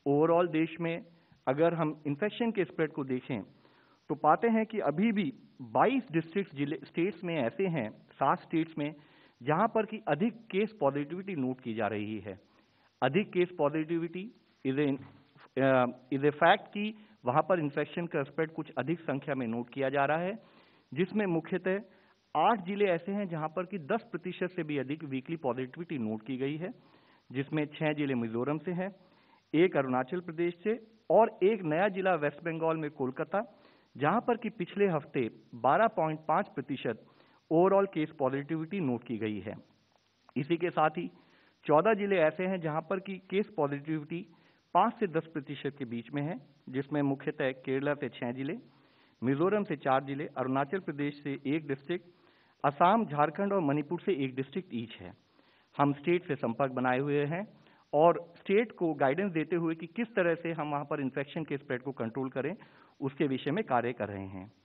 Overall देश में अगर हम इन्फेक्शन के स्प्रेड को देखें तो पाते हैं कि अभी भी 22 डिस्ट्रिक्ट स्टेट्स में ऐसे हैं, 7 स्टेट्स में, जहां पर कि अधिक केस पॉजिटिविटी नोट की जा रही है। अधिक case positivity is a fact कि वहां पर इन्फेक्शन का स्प्रेड कुछ अधिक संख्या में नोट किया जा रहा है, जिसमें मुख्यतः 8 जिले ऐसे हैं जहां पर कि 10% से भी अधिक वीकली पॉजिटिविटी नोट की गई है, जिसमें 6 जिले मिजोरम से हैं, 1 अरुणाचल प्रदेश से और एक नया जिला वेस्ट बंगाल में कोलकाता, जहां पर कि पिछले हफ्ते 12.5% ओवरऑल केस पॉजिटिविटी नोट की गई है। इसी के साथ ही 14 जिले ऐसे हैं जहां पर कि केस पॉजिटिविटी 5 से 10% के बीच में है, जिसमें मुख्यतः केरला से 6 जिले, मिजोरम से 4 जिले, अरुणाचल प्रदेश से 1 डिस्ट्रिक्ट, असम, झारखंड और मणिपुर से 1 डिस्ट्रिक्ट ईच है। हम स्टेट से संपर्क बनाए हुए हैं और स्टेट को गाइडेंस देते हुए कि किस तरह से हम वहां पर इन्फेक्शन के स्प्रेड को कंट्रोल करें, उसके विषय में कार्य कर रहे हैं।